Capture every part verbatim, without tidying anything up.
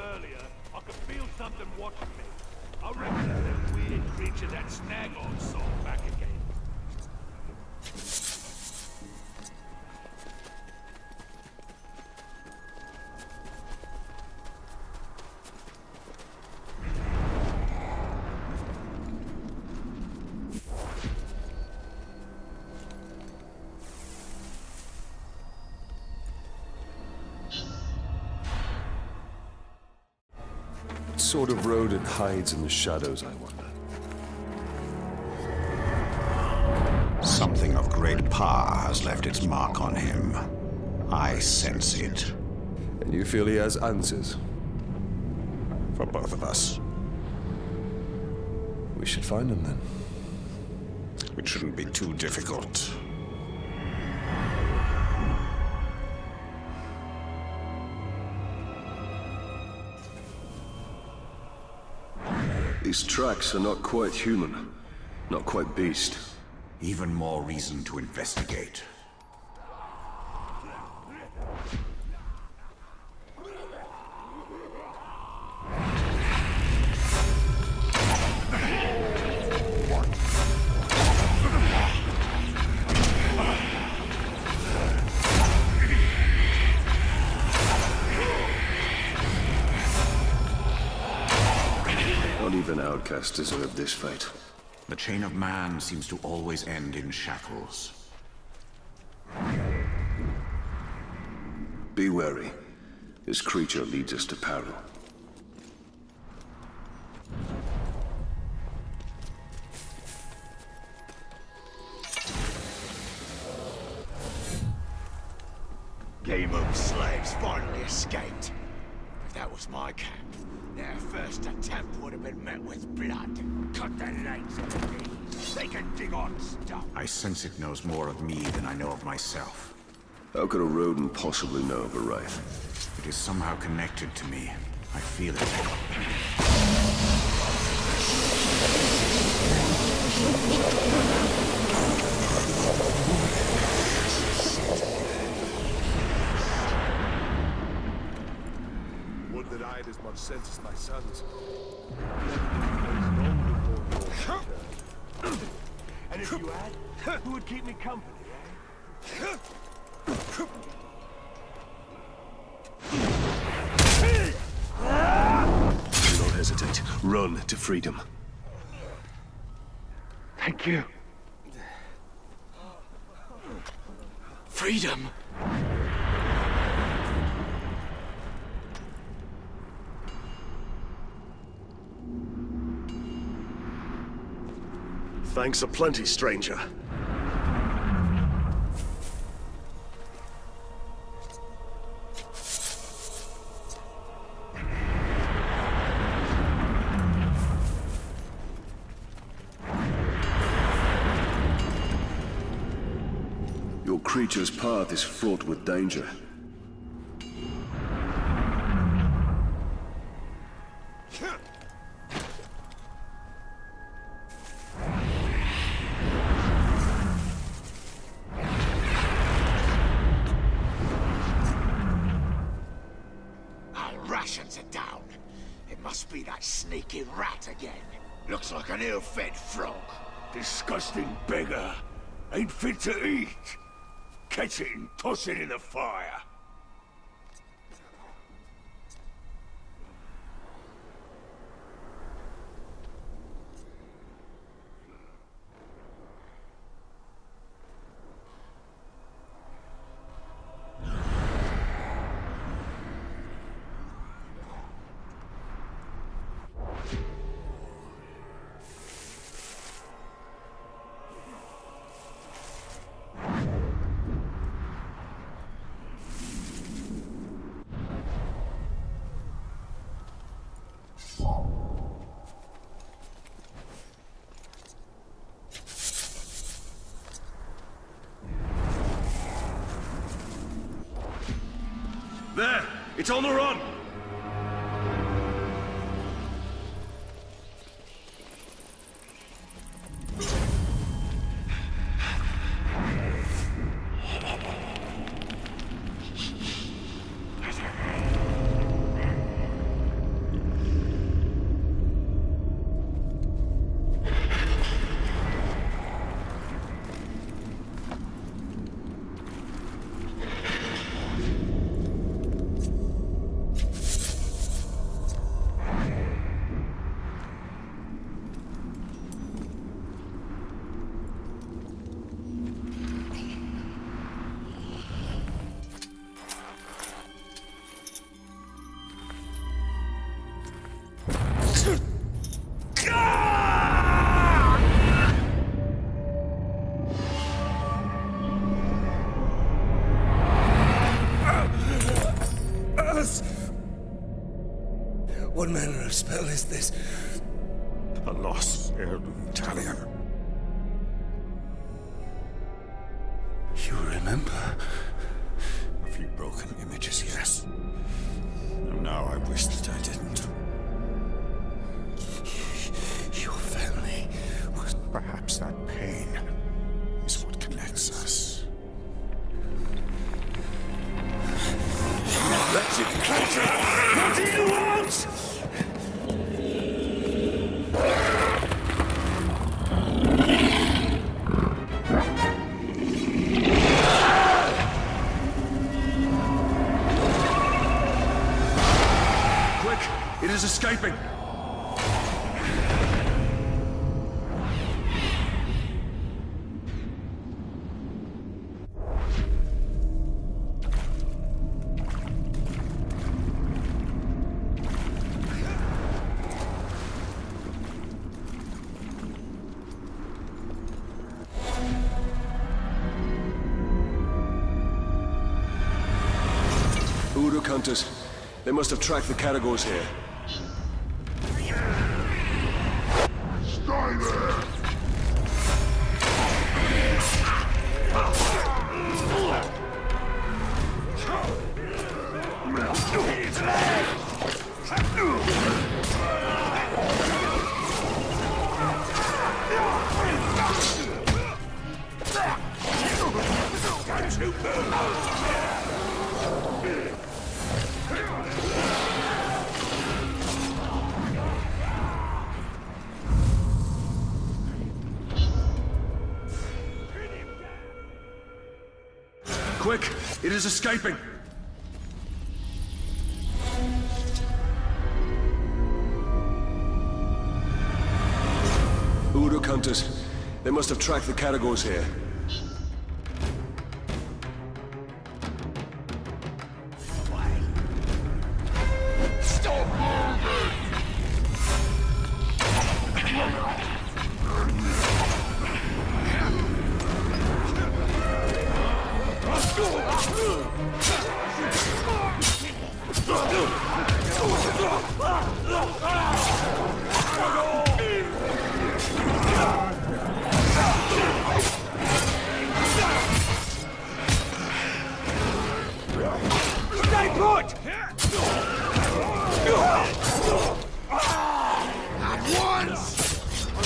earlier, I could feel something watching me. I reckon it's that weird creature that Snagog saw back again. What sort of rodent hides in the shadows, I wonder? Something of great power has left its mark on him. I sense it. And you feel he has answers? For both of us. We should find him then. It shouldn't be too difficult. These tracks are not quite human, not quite beast. Even more reason to investigate. Not even outcasts deserve this fate. The chain of man seems to always end in shackles. Be wary. This creature leads us to peril. Game of slaves finally escaped. If that was my camp, their first attempt would have been met with blood. Cut their legs at the knees. They can dig on stuff. I sense it knows more of me than I know of myself. How could a rodent possibly know of a wraith? It is somehow connected to me. I feel it. Would that I had as much sense as my sons. And if you had, who would keep me company, eh? Do not hesitate. Run to freedom. Thank you. Freedom. Thanks aplenty, stranger. Your creature's path is fraught with danger. Rations are down. It must be that sneaky rat again. Looks like an ill-fed frog. Disgusting beggar. Ain't fit to eat. Catch it and toss it in the fire. There! It's on the run! What manner of spell is this? A lost heirloom Talion. You remember? A few broken images, yes. And now I wish that I didn't. Your family was... Perhaps that pain is what connects us. That's it, creature! What do you want? Quick! It is escaping! Uruk hunters. They must have tracked the Caragors here. Stay there! Quick! It is escaping! Uruk hunters. They must have tracked the Caragors here. Stay put! At once!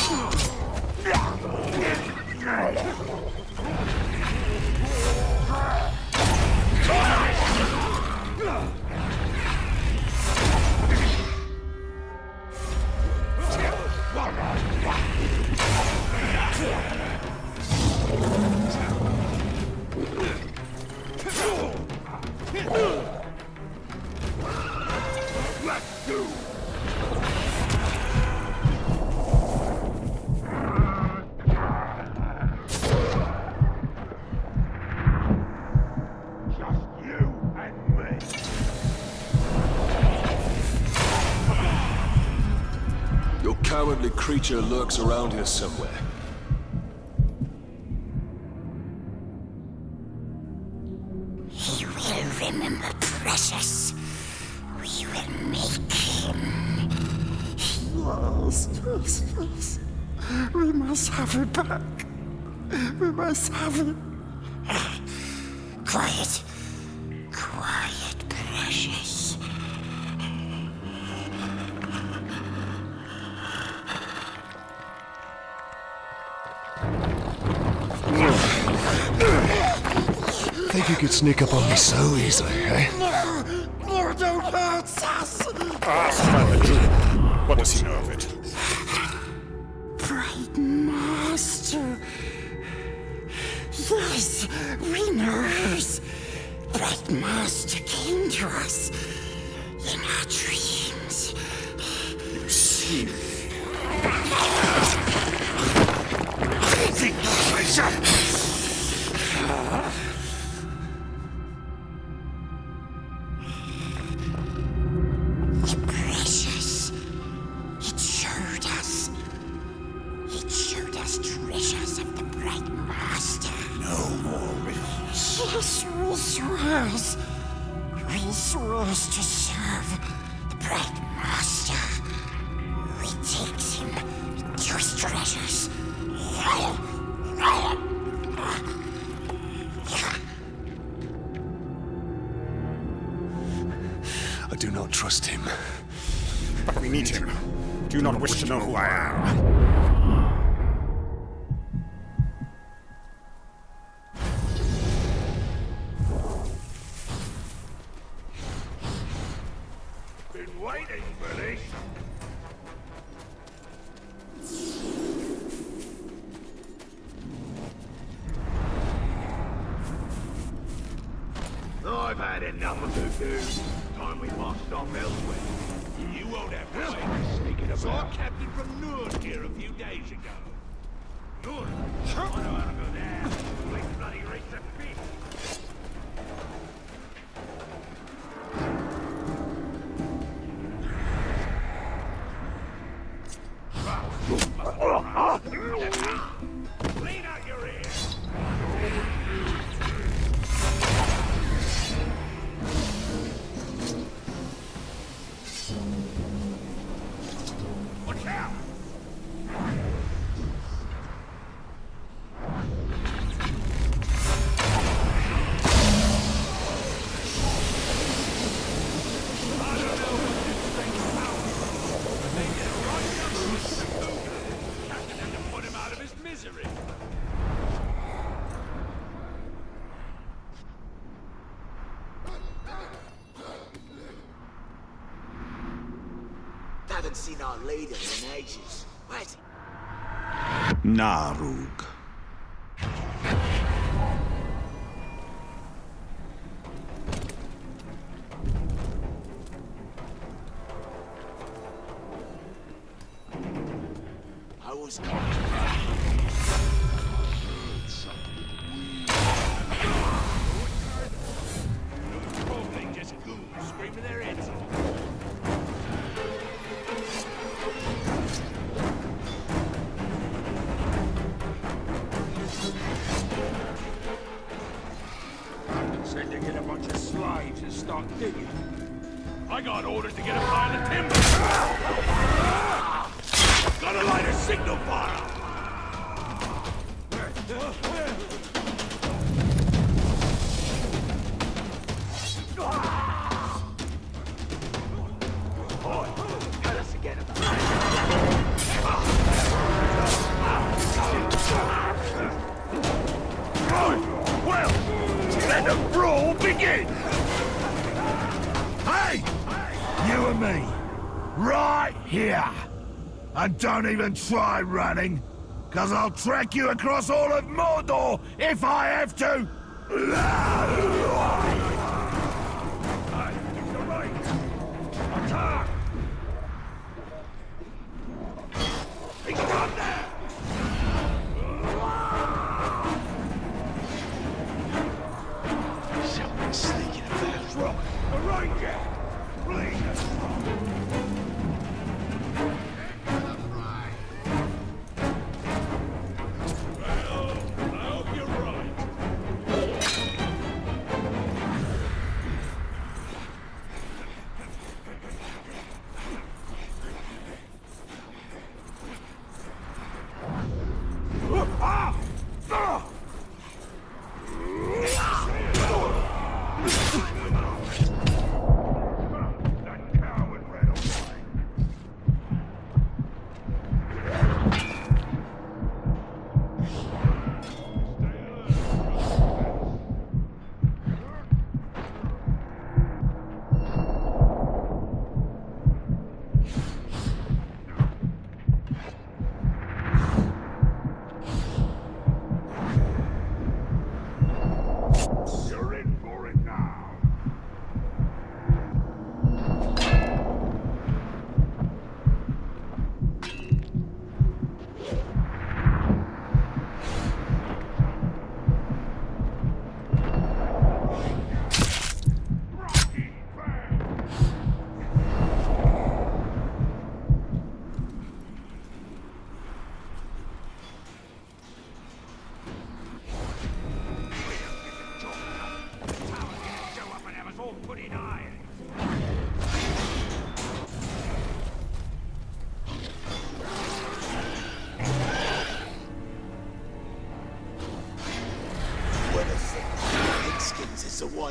Let's go! Just you and me. Your cowardly creature lurks around here somewhere. He will remember Precious. We will make him. Yes, yes, yes. We must have it back. We must have it. Quiet. Quiet, Precious. Think you could sneak up on me so easily, eh? No! No, don't hurt us! Ask Father Drew. What does he know of it? Bright Master. Yes, we know. Bright Master came to us in our dreams. You see. Precious. He Yes, we swears. We swears to serve The Bright Master. We takes him to his treasures. I do not trust him. But we need him. Do you not wish to know who I am? Been waiting for this. I've had enough of the news. Time we marched off elsewhere. You won't have to say Sneaking about. Saw a captain from Nurd here a few days ago. Good. I know how to go there. Wait, bloody race the feet. Clean out your ears. Watch out! Haven't seen our leader in ages. Where's he? Narug. I was Probably just goons screaming their heads off. Said to get a bunch of slaves and start digging. I got orders to get a pile of timber. Gotta light a signal fire. Boy, tell us to get him. Well, let the brawl begin! Hey! You and me. Right here. And don't even try running, because I'll track you across all of Mordor if I have to! Attack! He's gone there! Someone's sneaking about. Rock, the ranger! Please! Well, I hope you're right.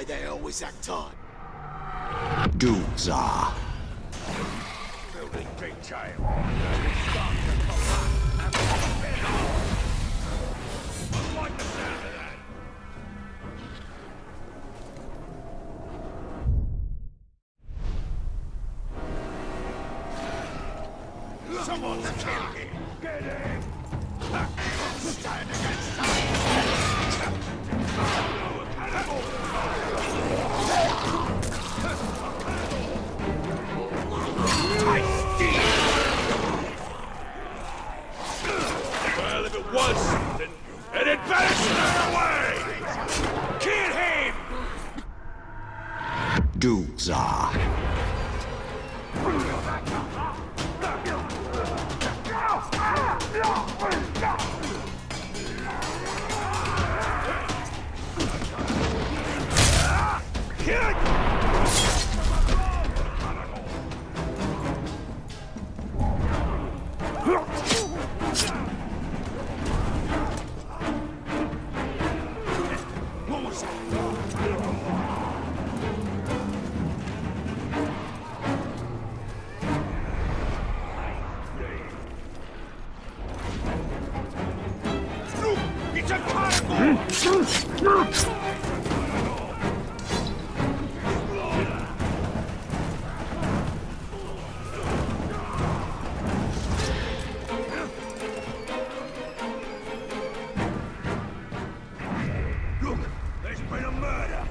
why they always act on. Dukza. Building detail. Like the sound of that. Someone's killing him. Get him. Stand against us. Well, if it was something, then it better stay away! Kill him! Dukza. What was that? It's a cannibal! Look, there's been a murder.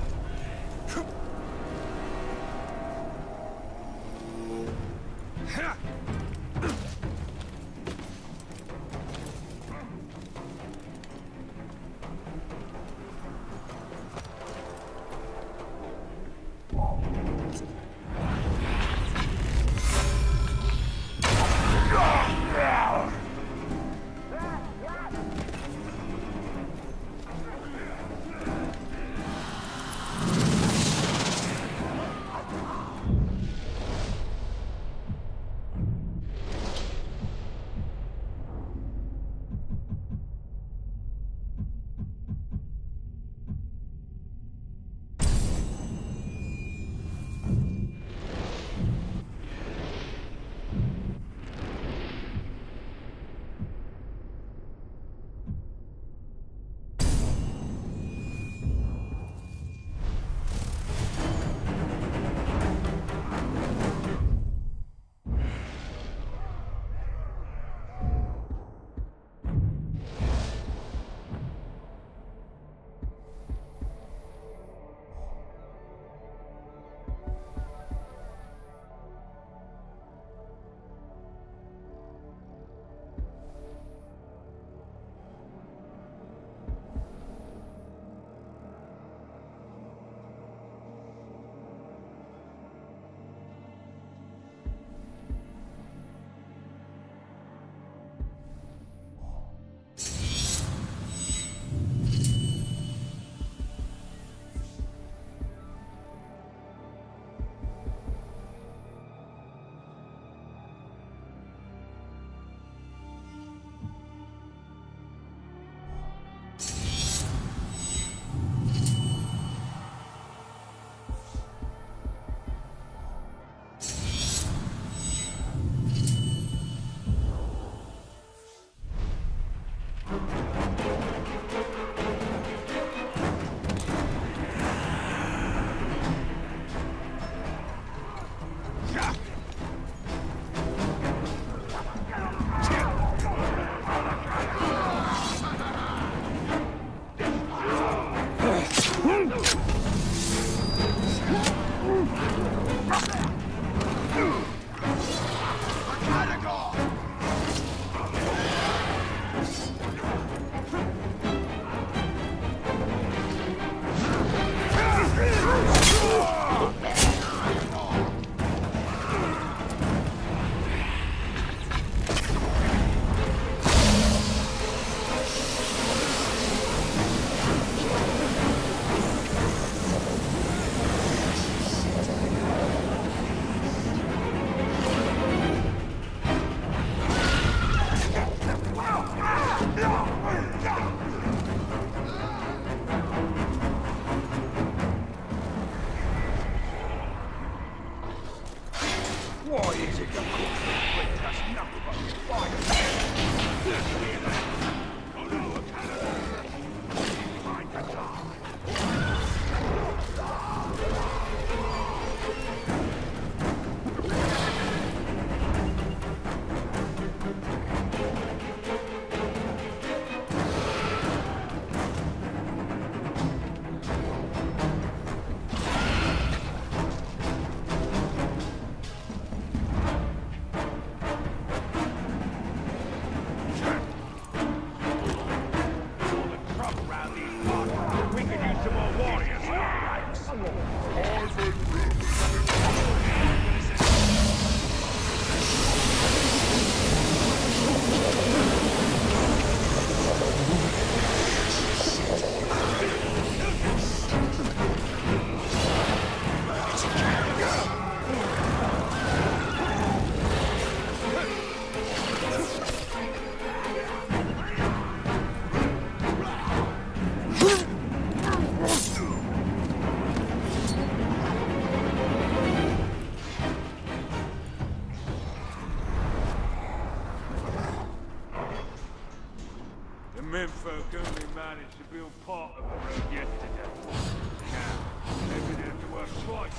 menfolk only managed to build part of the road yesterday. Now, maybe they'll do us twice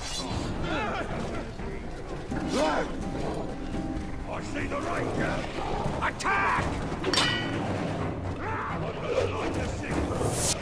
as hard. I see the ranger! Attack! Like the signal.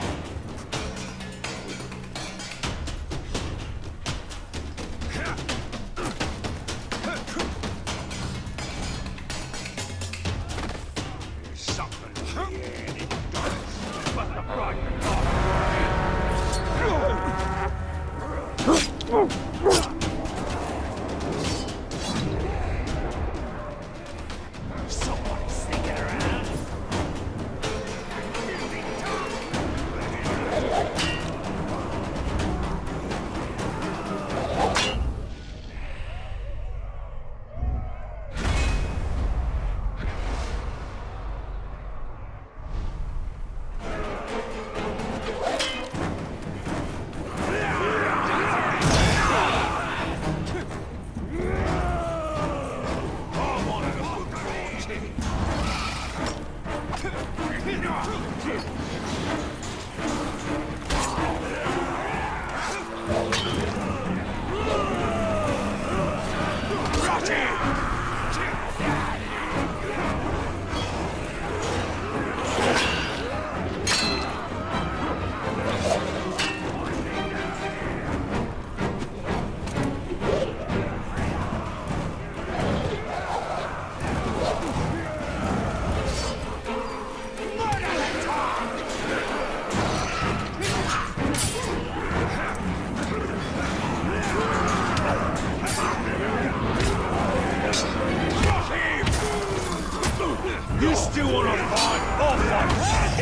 You still want to fight? I'll fight!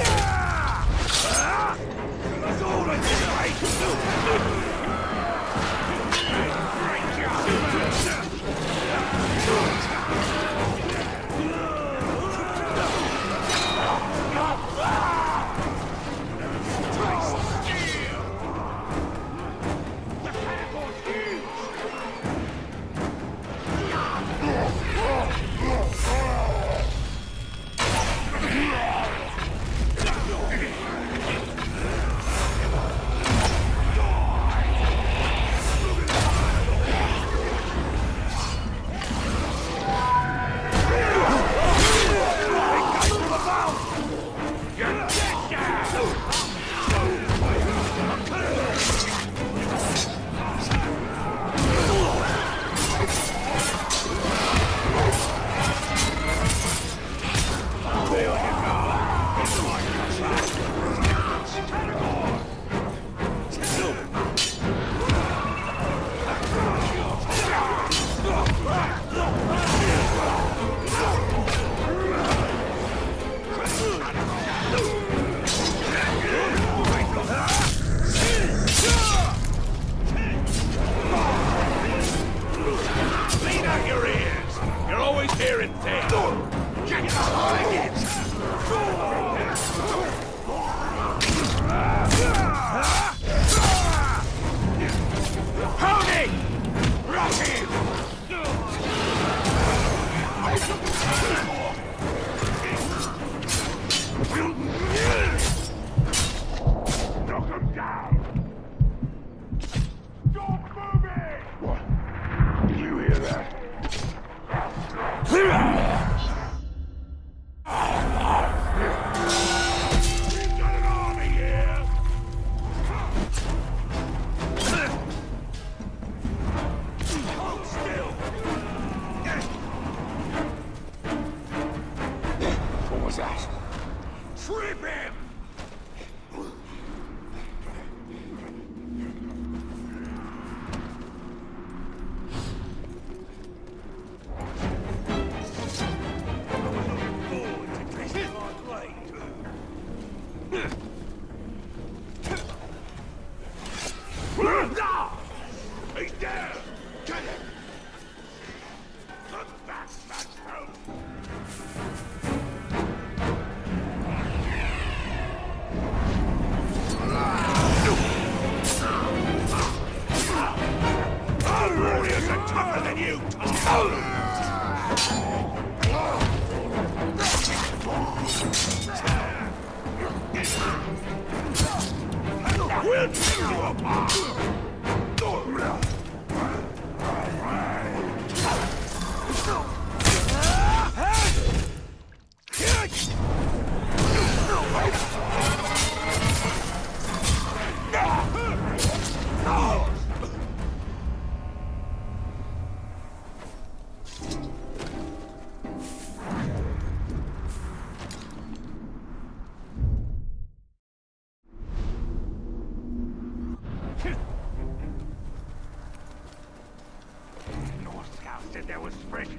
That's all I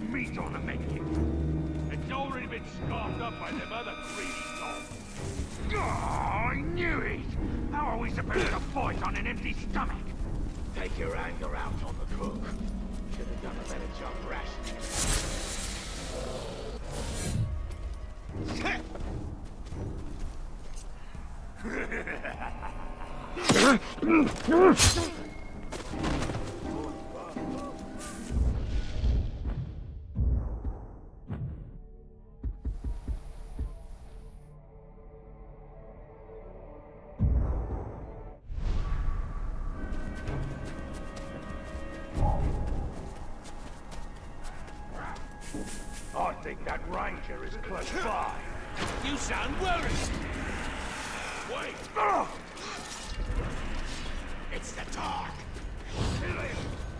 meat on the menu. It's already been scarfed up by them other greedy dogs. Oh, I knew it! How are we supposed to fight on an empty stomach? Take your anger out on the cook. Should have done a better job rationing. I think that ranger is close by. You sound worried. Wait. Oh! It's the dark. Kill him.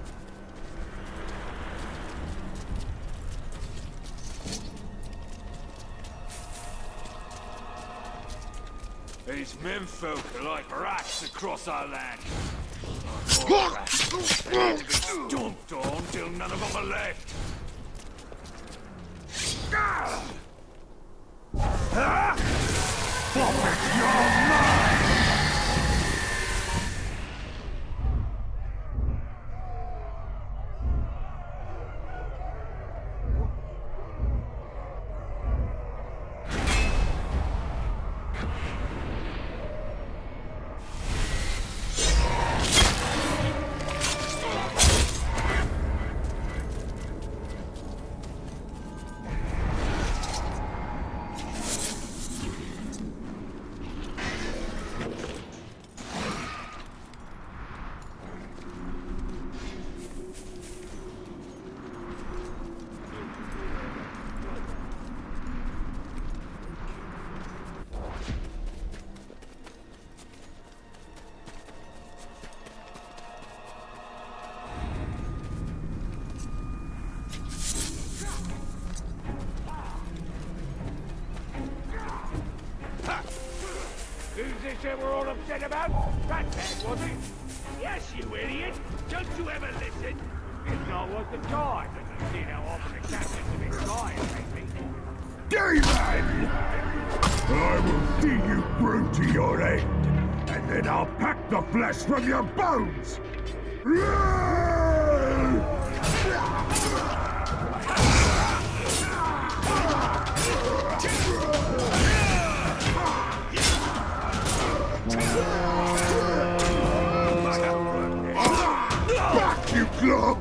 These menfolk are like rats across our land. More rats. They need to be stomped on till none of them are left. Ah! Ah! Puppet your mind! Who's this that we're all upset about? That man, was it? Yes, you idiot! Don't you ever listen? It's not worth the time. You see how often the captain's a bit tired lately. Demon! I will see you through to your end, and then I'll pack the flesh from your bones! Back, you club!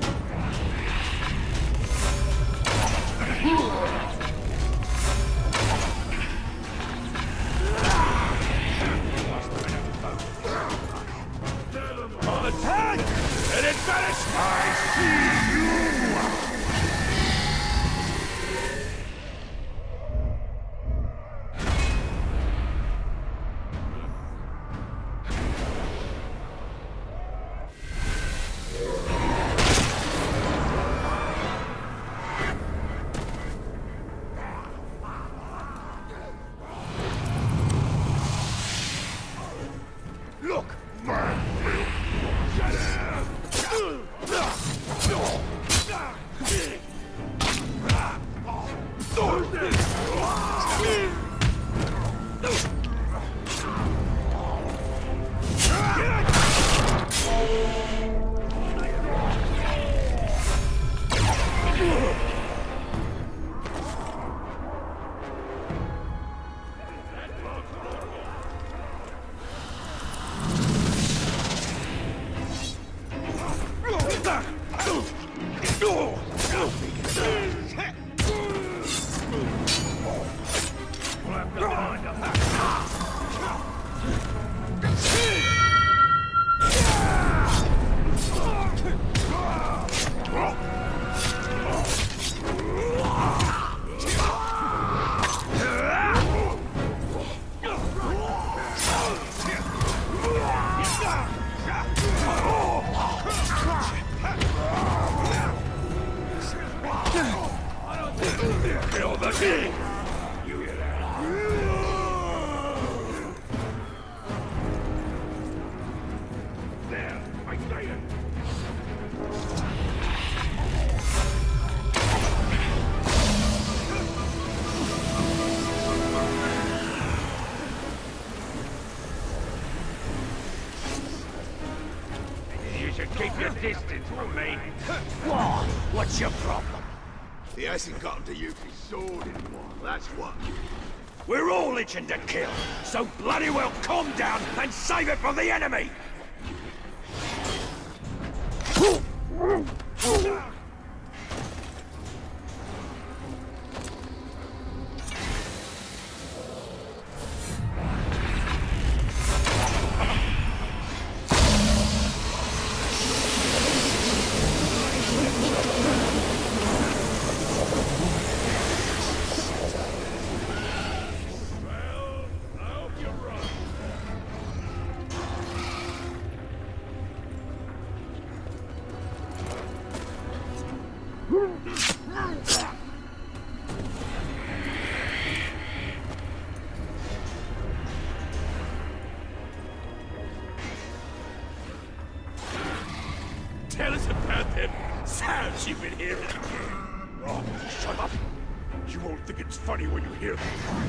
Attack! And it vanish! I see you! Look, man! Shut up! Kill the king! You hear that? There, I say it! it from me. Why? What's your problem? He hasn't gotten to use his sword in a while, that's what. We're all itching to kill, so bloody well calm down and save it for the enemy! Tell us about them sounds you've been hearing. Oh, shut up. You won't think it's funny when you hear them.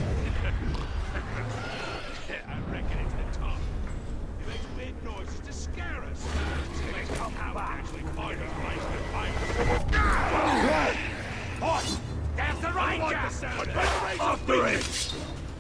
I reckon it's the top. It makes weird noises to scare us. They come back. Actually find a place to find them. Boss! There's the ranger! I like the sound of that. After him!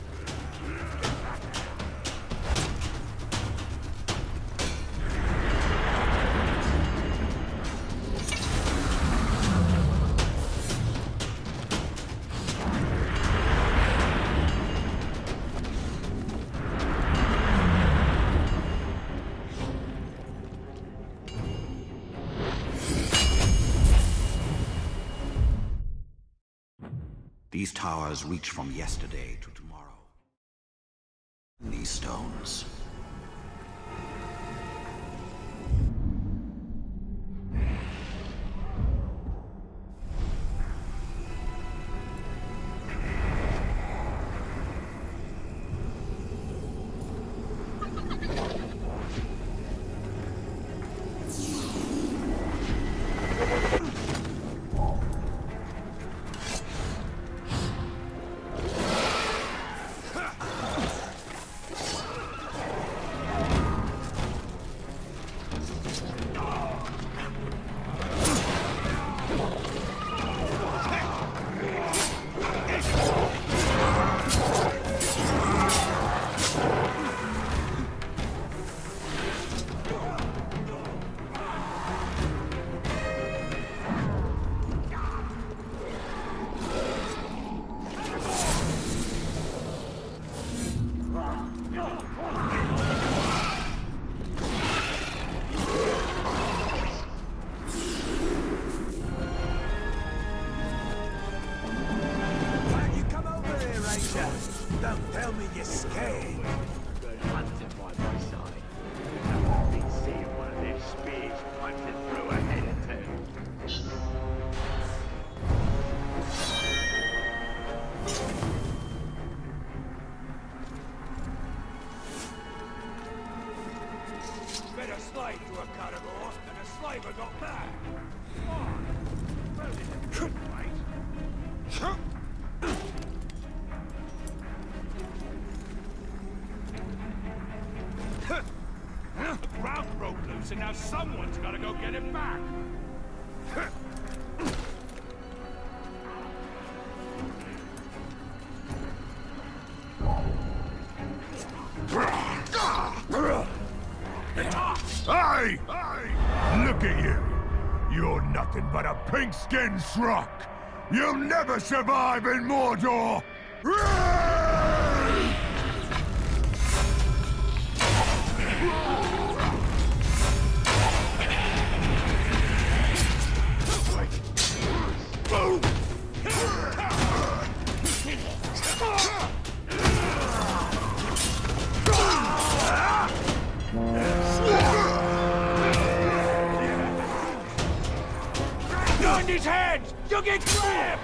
These towers reach from yesterday to tomorrow. These stones. Don't tell me you're scared. Good hunting by my side. I've been seeing one of them spears punching through a head or two. Been a slave to a carnivore, and a slaver got mad. Oh, well, it couldn't wait. The ground broke loose, and now someone's got to go get him back. Hey! Hey! Look at you! You're nothing but a pink-skinned schrock! You'll never survive in Mordor! On his head! You'll get grabbed!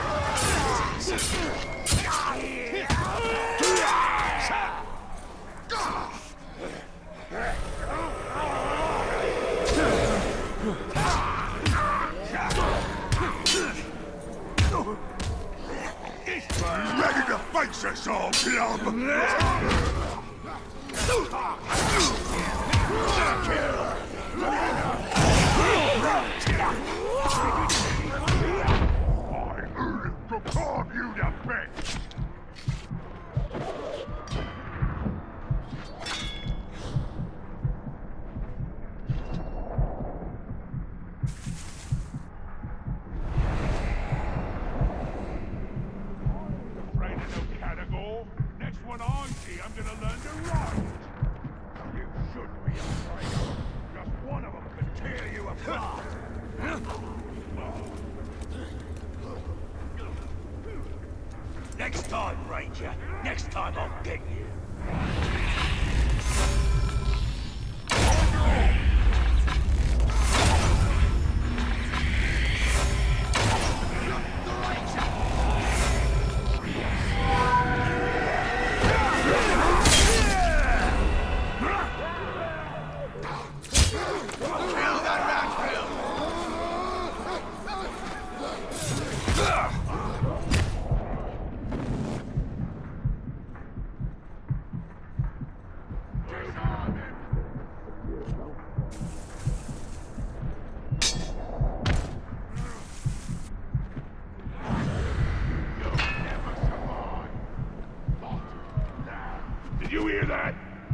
Ready to face us all, club! Kill! you the best. Afraid of no Catagor? Next one I see, I'm gonna learn to ride. You shouldn't be afraid of them. Just one of them could tear you apart. Next time, Ranger. Next time I'll get you. Did you hear that?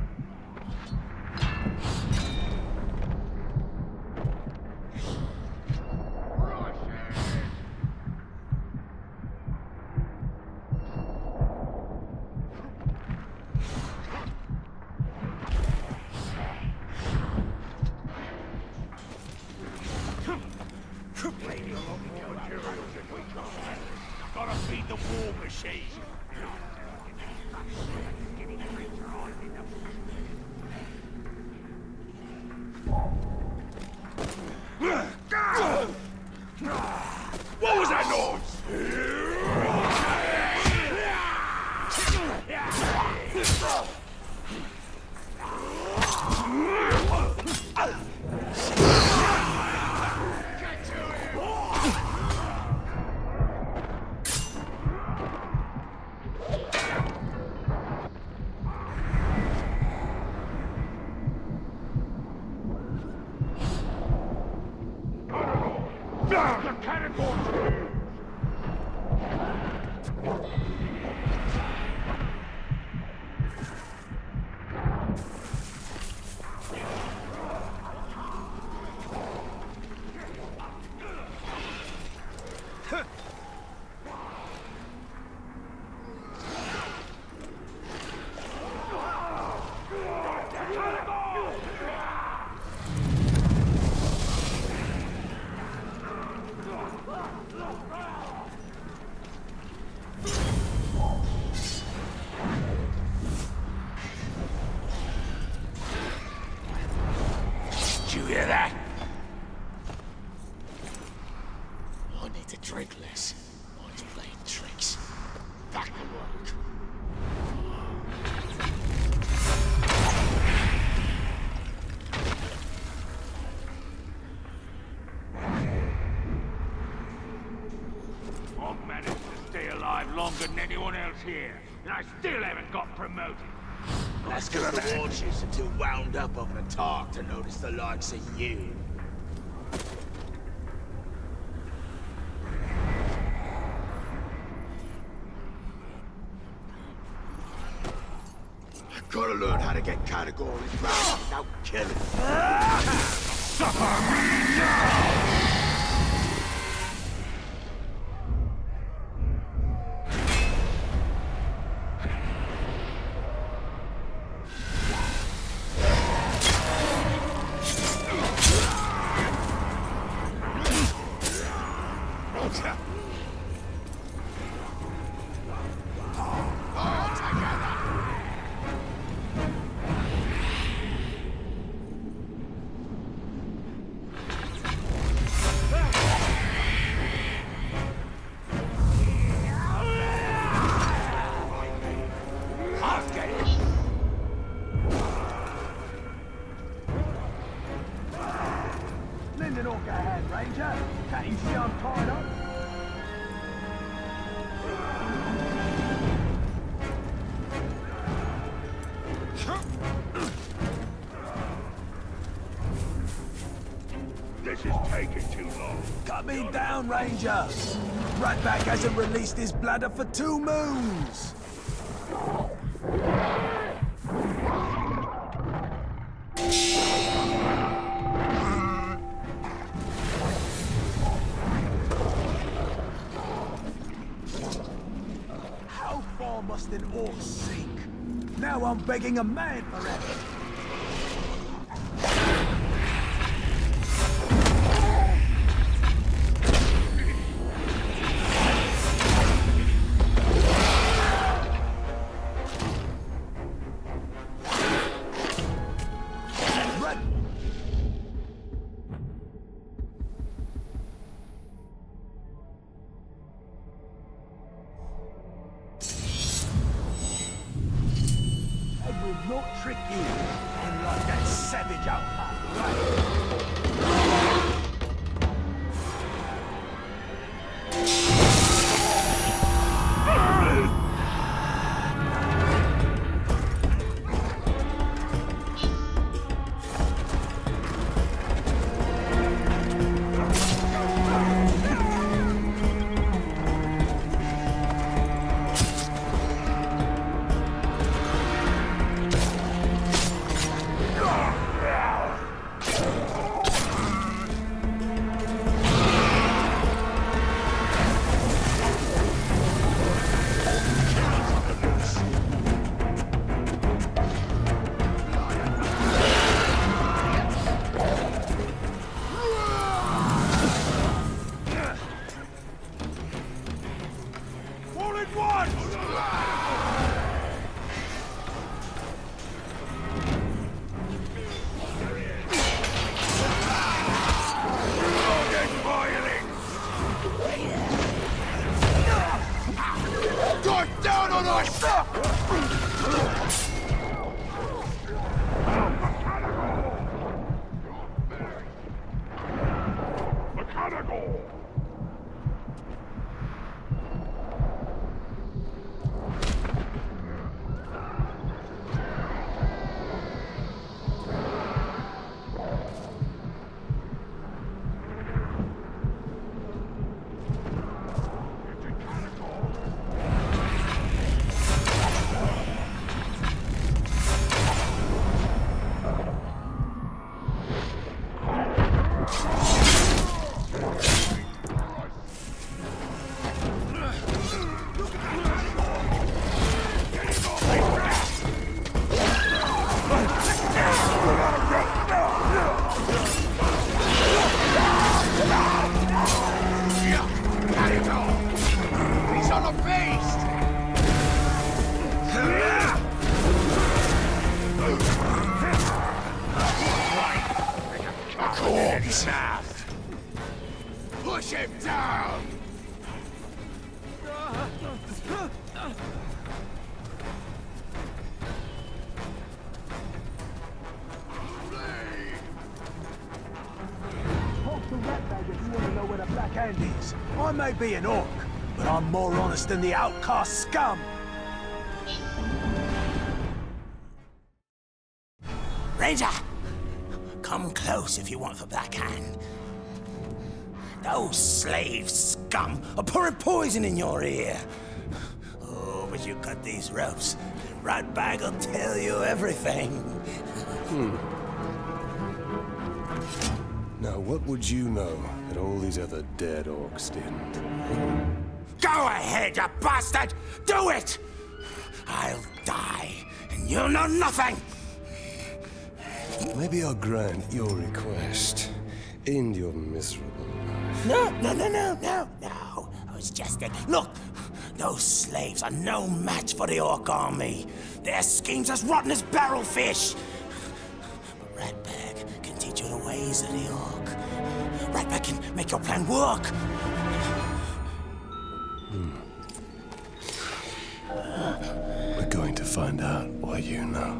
Gotta feed the war machine. What was that noise? The Catagor! Did you hear that? I need to drink less. Mine's playing tricks. Back to work. I've managed to stay alive longer than anyone else here, and I still haven't got promoted. That's because the war chiefs are too wound up over the talk to notice the likes of you. I've gotta learn how to get categories right without killing. Suffer me now! Lend an orca hand, Ranger. Can't you see I'm tied up? This is taking too long. Cut me down, Ranger. Ratback hasn't released his bladder for two moons! How far must an orc sink? Now I'm begging a man for it. Not trick you, unlike that savage outcast, right? Push him down! Talk to Ratbag if you want to know where the Black Hand is. I may be an orc, but I'm more honest than the outcast scum. Ranger! Come close if you want the Black Hand. Those slave scum are pouring poison in your ear. Oh, but you cut these ropes. Ratbag will tell you everything. Hmm. Now, what would you know that all these other dead orcs didn't? Go ahead, you bastard! Do it! I'll die, and you'll know nothing! Maybe I'll grant your request. End your miserable life. No, no, no, no, no, no. I was just a... Look, those slaves are no match for the orc army. Their schemes as rotten as barrel fish. But Ratbag can teach you the ways of the orc. Ratbag can make your plan work. Hmm. We're going to find out what you know.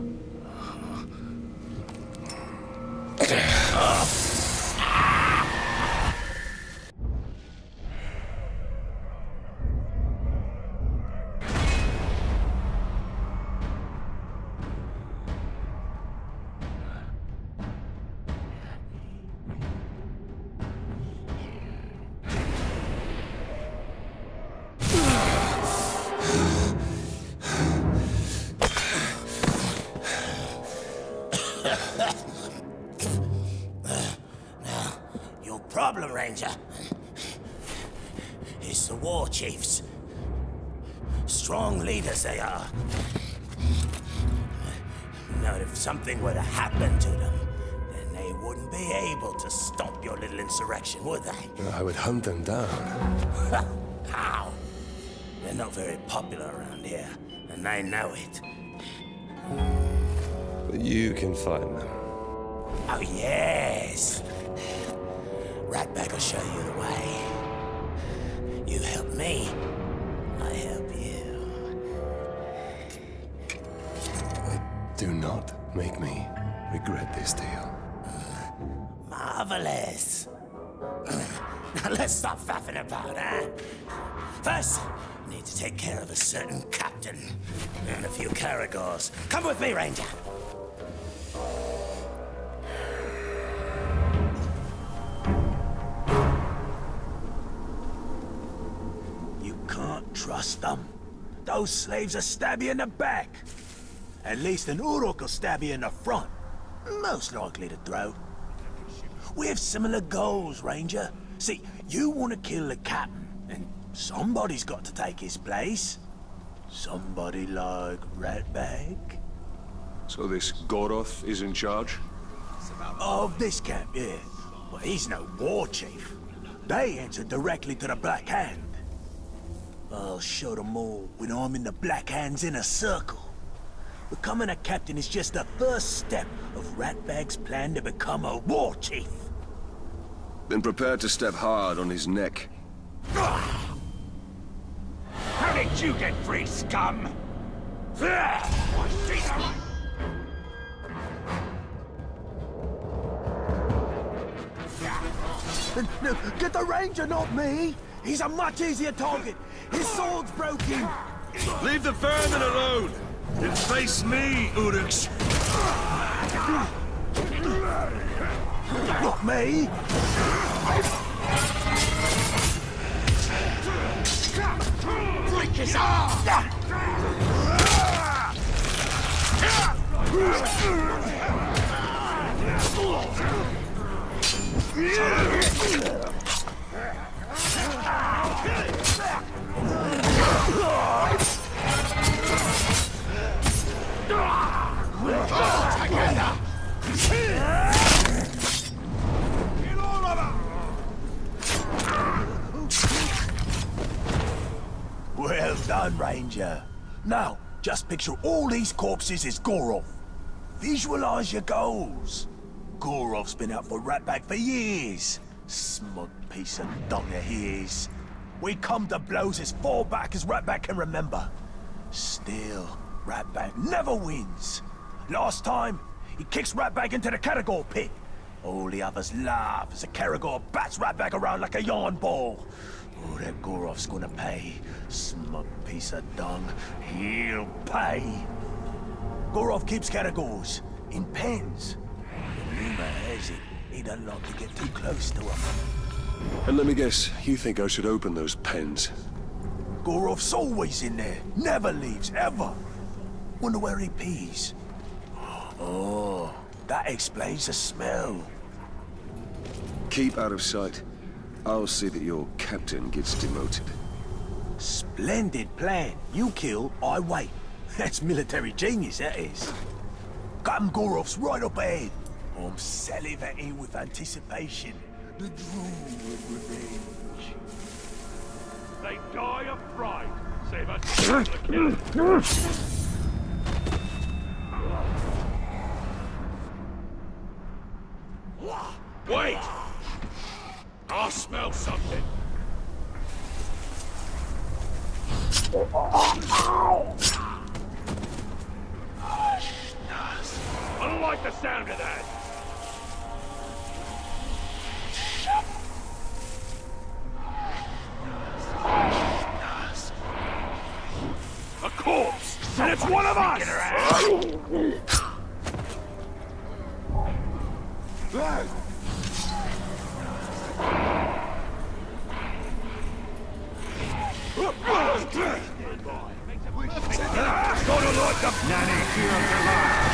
Ranger. It's the war chiefs. Strong leaders they are. Now, if something were to happen to them, then they wouldn't be able to stop your little insurrection, would they? I would hunt them down. How? They're not very popular around here, and they know it. But you can find them. Oh, yes. Ratbag will show you the way. You help me, I help you. Do not make me regret this deal. Marvelous. Now let's stop faffing about, huh? First, I need to take care of a certain captain and a few Caragors. Come with me, Ranger. You can't trust them. Those slaves will stab you in the back. At least an Uruk will stab you in the front. Most likely to throw. We have similar goals, Ranger. See, you want to kill the captain, and somebody's got to take his place. Somebody like Ratbag. So this Goroth is in charge? Of this camp, yeah. But he's no war chief. They answer directly to the Black Hand. I'll show them all when I'm in the Black Hand's inner circle. Becoming a captain is just the first step of Ratbag's plan to become a war chief. Been prepared to step hard on his neck. How did you get free, scum? No, get the Ranger, not me! He's a much easier target! His sword's broken! Leave the vermin alone! And face me, Uruks! Not me! Break his arm! Well done, Ranger. Now, just picture all these corpses as Goroth. Visualize your goals. Goroth's been out for Ratbag for years. Smug piece of dung he is. We come to blows as far back as Ratbag can remember. Still, Ratbag never wins. Last time, he kicks Ratbag into the Caragor pit. All the others laugh as the Caragor bats Ratbag around like a yarn ball. Oh, that Goroth's gonna pay. Smug piece of dung. He'll pay. Goroth keeps Caragors in pens. But rumor has it he doesn't like to get too close to them. And let me guess, you think I should open those pens? Goroth's always in there. Never leaves, ever. Wonder where he pees. Oh, that explains the smell. Keep out of sight. I'll see that your captain gets demoted. Splendid plan. You kill, I wait. That's military genius, that is. Captain Goroth's right up ahead. I'm salivating with anticipation. The drool of revenge. They die of fright. Save us the kill. Wait! I smell something. I don't like the sound of that. A corpse! And it's one of us! Gonna like the nanny here of the life.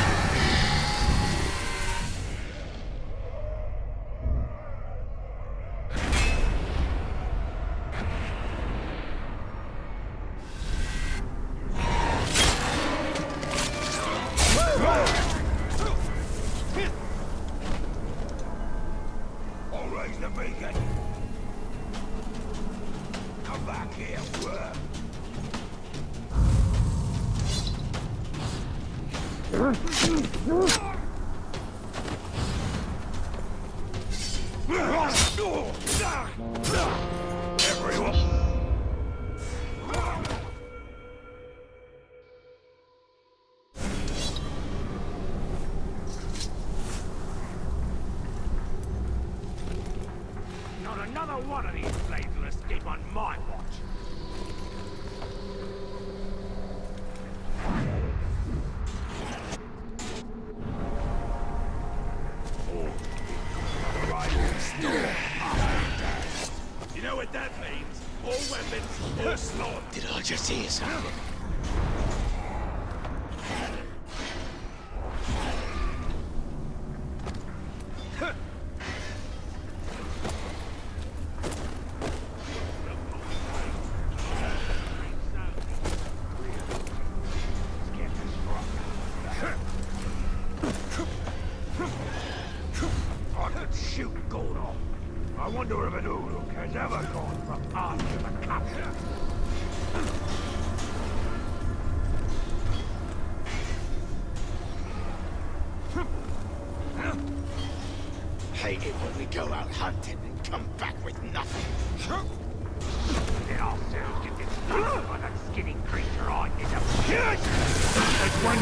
Not another one of these blades will escape on my watch. You know what that means? All weapons, all slaughter. Did I just hear something? I could shoot Gordon. I wonder if an Uruk has ever gone from after the captain. Hate it when we go out hunting and come back with nothing. Then ourselves get this stuck by that skinny creature I did a shit! It's one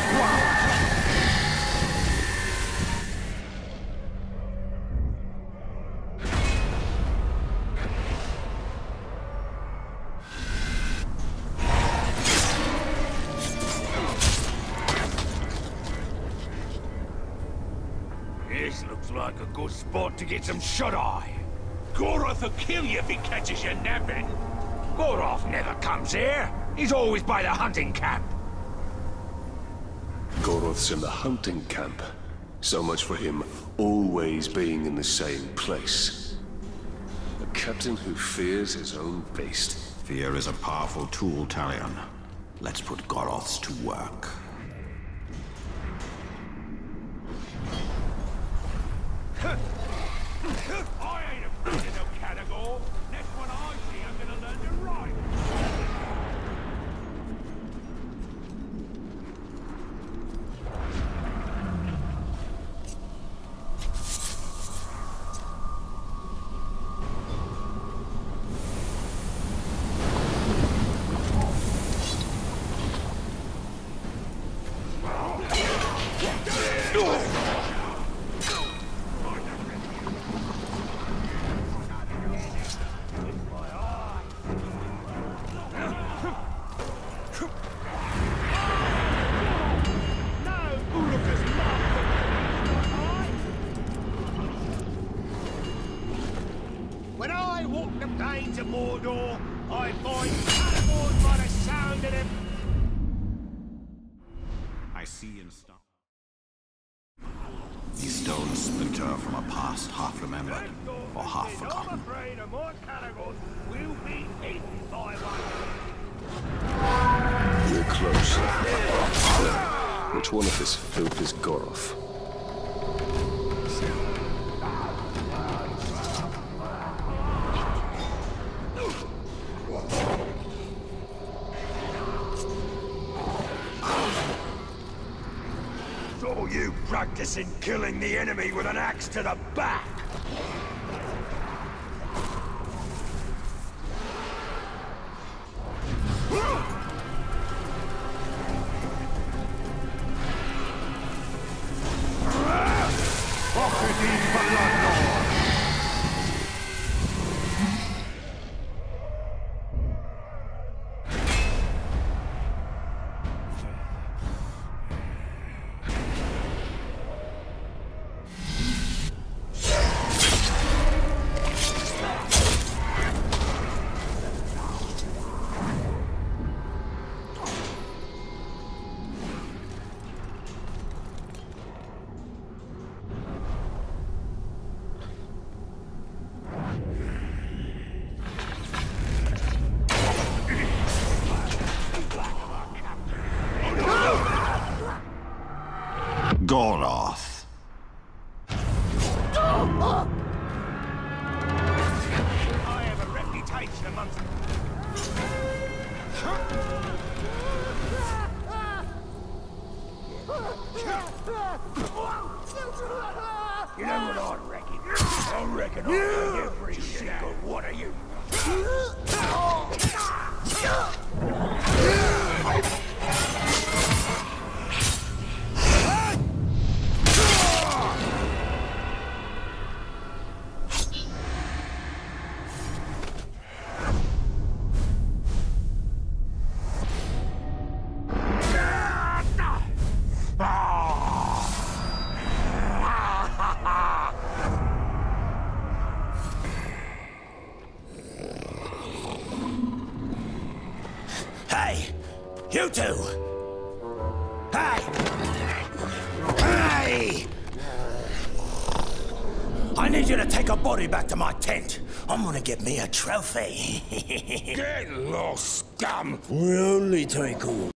This looks like a good spot to get some shut-eye. Goroth will kill you if he catches you napping. Goroth never comes here. He's always by the hunting camp. Goroth's in the hunting camp. So much for him always being in the same place. A captain who fears his own beast. Fear is a powerful tool, Talion. Let's put Goroths to work. I ain't afraid of no Katagor. Next one I see, I'm gonna learn to ride. When I walk the plains of Mordor, I find Katagors by the sound of them. I see in stone. These stones splinter from a past half remembered or half forgotten. I'm afraid of more Katagors will be eaten by one. We're close. Which one of this filth is Goroth? Saw you practicing killing the enemy with an axe to the back. Goroth. I have a reputation amongst them. You know what I reckon? I reckon I'll take every single one of you. Hey, you two! Hey! Hey! I need you to take a body back to my tent. I'm gonna get me a trophy. Get lost, scum! We only take all.